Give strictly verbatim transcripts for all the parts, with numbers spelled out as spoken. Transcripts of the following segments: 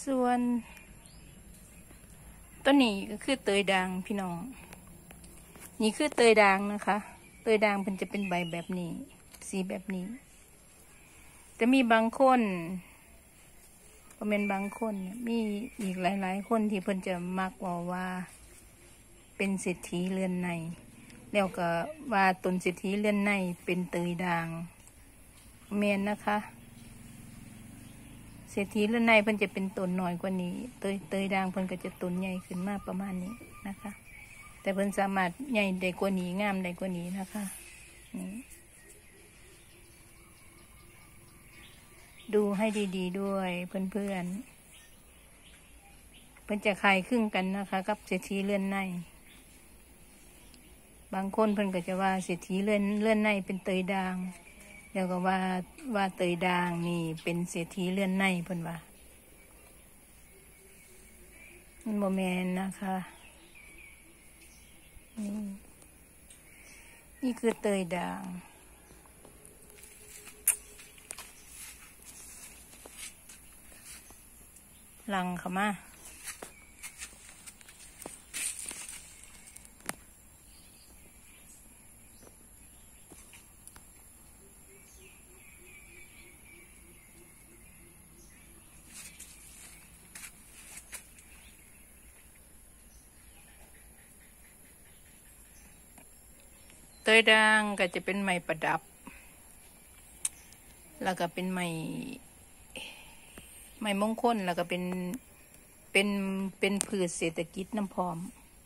ส่วนต้นนี้ก็คือเตยด่างพี่น้องนี่คือเตยด่างนะคะเตยด่างมันจะเป็นใบแบบนี้สีแบบนี้จะมีบางคนก็เป็นบางคนมีอีกหลายๆคนที่เพิ่นจะมักว่าว่าเป็นเศรษฐีเรือนในแล้วก็ว่าต้นเศรษฐีเรือนในเป็นเตยด่างเมนนะคะเศรษฐีเรือนในเพิ่นจะเป็นต้นน้อยกว่านี้เตยเตยด่างเพิ่นก็จะต้นใหญ่ขึ้นมากประมาณนี้นะคะแต่เพิ่นสามารถใหญ่ได้กว่านี้งามได้กว่านี้นะคะนี่ดูให้ดีๆด้วยเพื่อนๆ เพิ่นจะขายครึ่งกันนะคะกับเศรษฐีเรือนในบางคนเพิ่นก็จะว่าเศรษฐีเรือนเรือนในเป็นเตยด่างแล้วก็ว่าว่าเตยด่างนี่เป็นเศรษฐีเรือนในเพิ่นว่ามันบ่แม่นนะคะนี่นี่คือเตยด่างลังเข้ามาเตยด่างก็จะเป็นไม้ประดับแล้วก็เป็นไม้ไม้มงคลแล้วก็เป็นเป็นเป็นพืชเศรษฐกิจน้ำพร้อม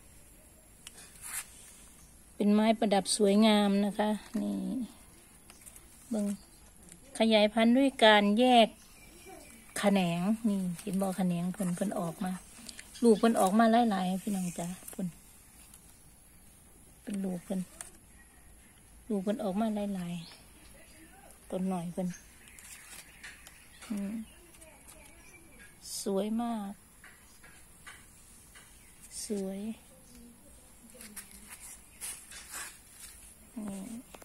เป็นไม้ประดับสวยงามนะคะนี่เบิ่งขยายพันธุ์ด้วยการแยกแขนงนี่เห็นบ่แขนงเพิ่นเพิ่นออกมาลูกเพิ่นออกมาหลายๆพี่น้องจ้าเพิ่นเป็นลูกเพิ่นลูกเพิ่นออกมาหลายๆต้นหน่อยเพิ่นสวยมากสวยนี่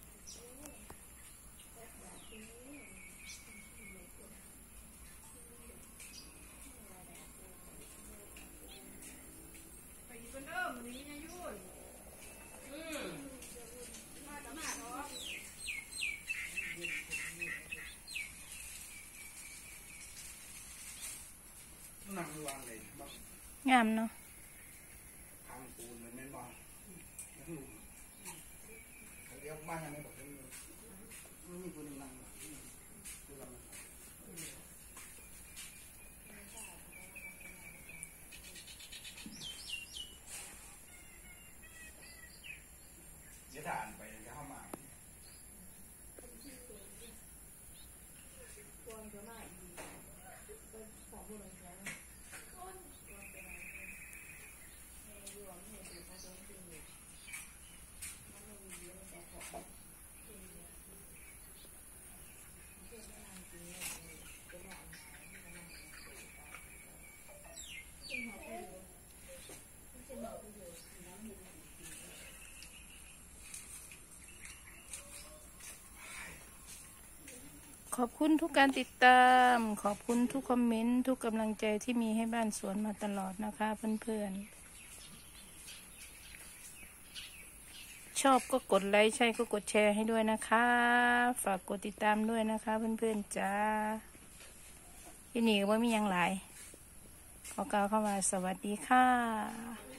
งามเนาะขอบคุณทุกการติดตามขอบคุณทุกคอมเมนต์ทุกกำลังใจที่มีให้บ้านสวนมาตลอดนะคะเพื่อนๆชอบก็กดไลค์ใช่ก็กดแชร์ให้ด้วยนะคะฝากกดติดตามด้วยนะคะเพื่อนๆจ้าที่นี่ก็ไม่มีอย่างหลายขอกล่าวเข้ามาสวัสดีค่ะ